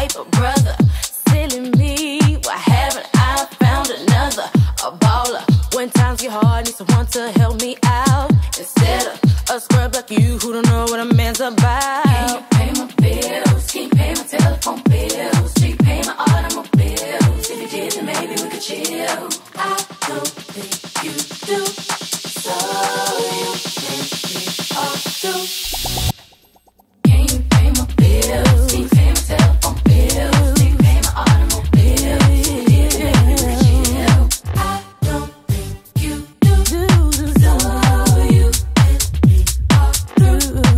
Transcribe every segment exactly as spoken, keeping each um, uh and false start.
type of brother. Silly me, why haven't I found another? A baller. When times get hard, need someone to help me out. Instead of a scrub like you who don't know what a man's about. Can you pay my bills? Can you pay my telephone bills? Can you pay my automobiles? If you did, then maybe we could chill. I don't think you do, so you think we all do. Can you pay my bills? Can you pay my telephone bills? Can you pay my automobiles? If you did, then maybe we could chill. I don't think you do, so you think we all do.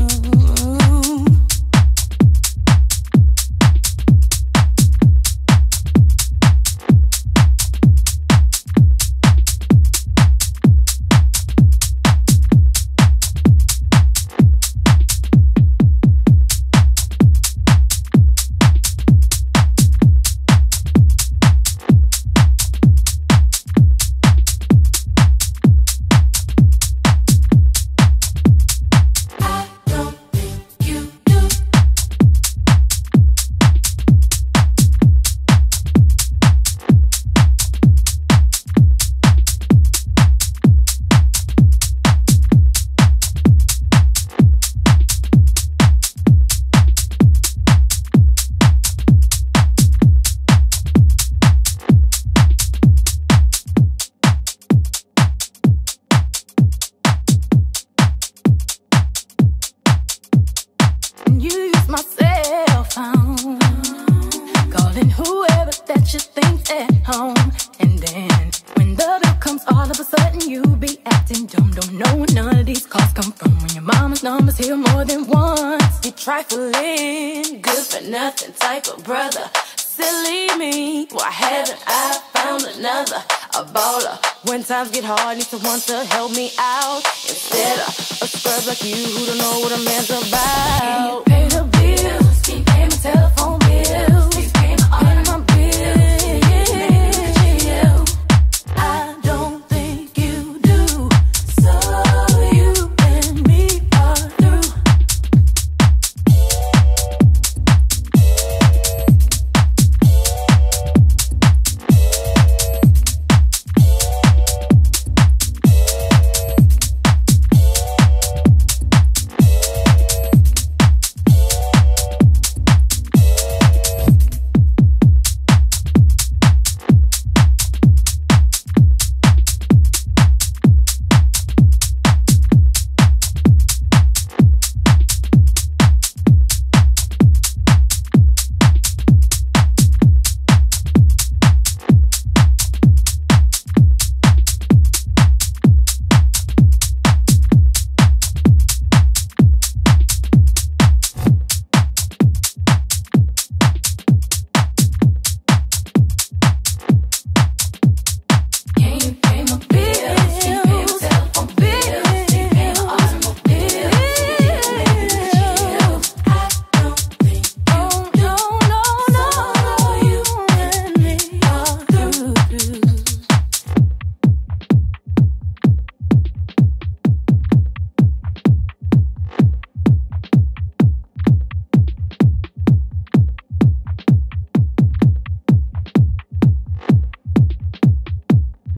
Trifling, good for nothing type of brother. Silly me, why haven't I found another? A baller. When times get hard, need someone to help me out. Instead of a scrub like you who don't know what a man's about.